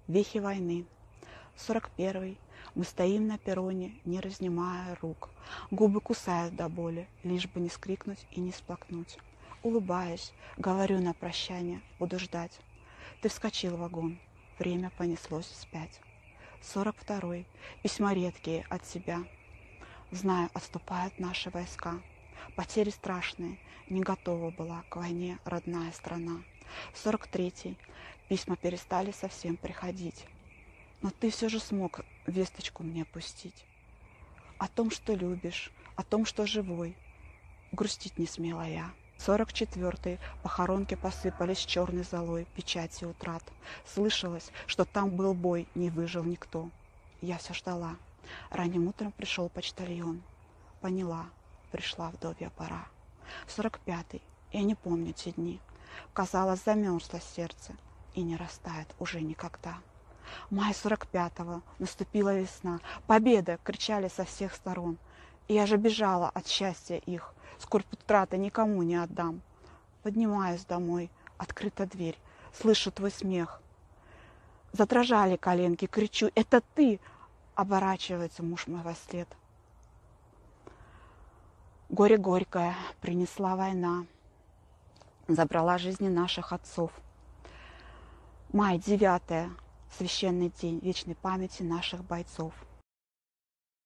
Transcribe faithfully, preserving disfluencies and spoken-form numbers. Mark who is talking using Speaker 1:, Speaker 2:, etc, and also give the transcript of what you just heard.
Speaker 1: Вехи войны. Сорок первый. Мы стоим на перроне, не разнимая рук. Губы кусают до боли, лишь бы не скрикнуть и не сплакнуть. Улыбаясь, говорю на прощание, буду ждать. Ты вскочил в вагон, время понеслось вспять. Сорок второй. Письма редкие от тебя. Знаю, отступают наши войска. Потери страшные, не готова была к войне родная страна. Сорок третий. Письма перестали совсем приходить. Но ты все же смог весточку мне пустить. О том, что любишь, о том, что живой. Грустить не смела я. Сорок четвертый. Похоронки посыпались черной золой, печати утрат. Слышалось, что там был бой, не выжил никто. Я все ждала. Ранним утром пришел почтальон. Поняла, пришла вдовья пора. Сорок пятый. Я не помню те дни. Казалось, замерзло сердце и не растает уже никогда. Май сорок пятого. Наступила весна. Победа! Кричали со всех сторон. И я же бежала от счастья их. Скорбь утраты никому не отдам. Поднимаюсь домой. Открыта дверь. Слышу твой смех. Задрожали коленки. Кричу: это ты! Оборачивается муж мой вослед. Горе горькое принесла война. Забрала жизни наших отцов. Май девятое. Священный день вечной памяти наших бойцов.